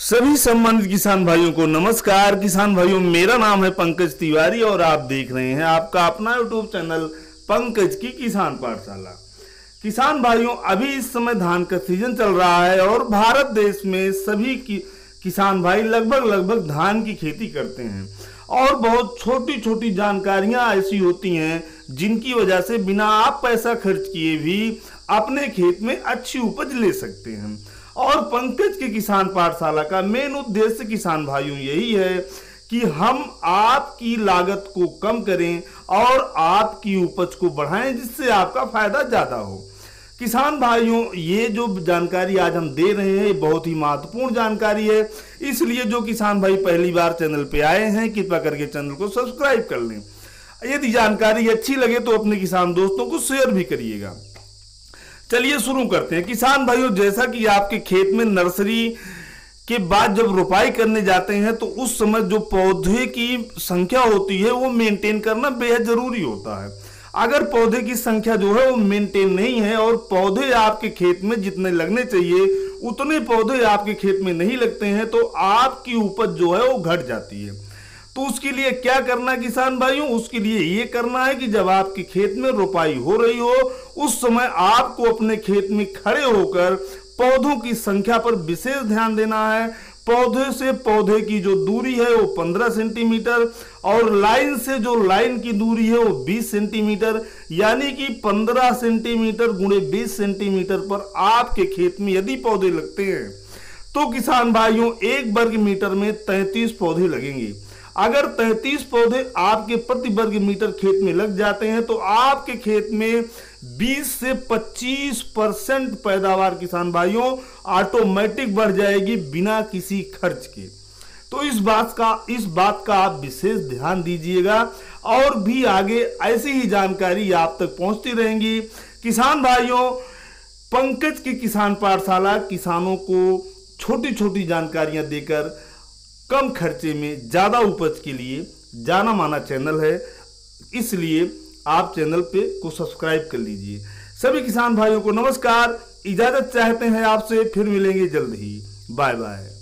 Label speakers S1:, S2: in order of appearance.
S1: सभी सम्मानित किसान भाइयों को नमस्कार। किसान भाइयों, मेरा नाम है पंकज तिवारी और आप देख रहे हैं आपका अपना यूट्यूब चैनल पंकज की किसान पाठशाला। किसान भाइयों, अभी इस समय धान का सीजन चल रहा है और भारत देश में सभी किसान भाई लगभग धान की खेती करते हैं और बहुत छोटी छोटी जानकारियां ऐसी होती हैं जिनकी वजह से बिना आप पैसा खर्च किए भी अपने खेत में अच्छी उपज ले सकते हैं। और पंकज के किसान पाठशाला का मेन उद्देश्य किसान भाइयों यही है कि हम आपकी लागत को कम करें और आपकी उपज को बढ़ाएं, जिससे आपका फायदा ज्यादा हो। किसान भाइयों, ये जो जानकारी आज हम दे रहे हैं बहुत ही महत्वपूर्ण जानकारी है, इसलिए जो किसान भाई पहली बार चैनल पे आए हैं कृपया करके चैनल को सब्सक्राइब कर लें। यदि जानकारी अच्छी लगे तो अपने किसान दोस्तों को शेयर भी करिएगा। चलिए शुरू करते हैं। किसान भाइयों, जैसा कि आपके खेत में नर्सरी के बाद जब रोपाई करने जाते हैं तो उस समय जो पौधे की संख्या होती है वो मेंटेन करना बेहद जरूरी होता है। अगर पौधे की संख्या जो है वो मेंटेन नहीं है और पौधे आपके खेत में जितने लगने चाहिए उतने पौधे आपके खेत में नहीं लगते हैं तो आपकी उपज जो है वो घट जाती है। तो उसके लिए क्या करना है किसान भाइयों? उसके लिए ये करना है कि जब आपके खेत में रोपाई हो रही हो उस समय आपको अपने खेत में खड़े होकर पौधों की संख्या पर विशेष ध्यान देना है। पौधे से पौधे की जो दूरी है वो 15 सेंटीमीटर और लाइन से जो लाइन की दूरी है वो 20 सेंटीमीटर, यानी कि 15 सेंटीमीटर गुणे 20 सेंटीमीटर पर आपके खेत में यदि पौधे लगते हैं तो किसान भाइयों 1 वर्ग मीटर में 33 पौधे लगेंगे। अगर 33 पौधे आपके प्रति वर्ग मीटर खेत में लग जाते हैं तो आपके खेत में 20 से 25% पैदावार किसान भाइयों ऑटोमेटिक बढ़ जाएगी बिना किसी खर्च के। तो इस बात का आप विशेष ध्यान दीजिएगा और भी आगे ऐसी ही जानकारी आप तक पहुंचती रहेंगी। किसान भाइयों, पंकज की किसान पाठशाला किसानों को छोटी छोटी जानकारियां देकर कम खर्चे में ज्यादा उपज के लिए जाना माना चैनल है, इसलिए आप चैनल को सब्सक्राइब कर लीजिए। सभी किसान भाइयों को नमस्कार, इजाजत चाहते हैं आपसे, फिर मिलेंगे जल्द ही। Bye bye.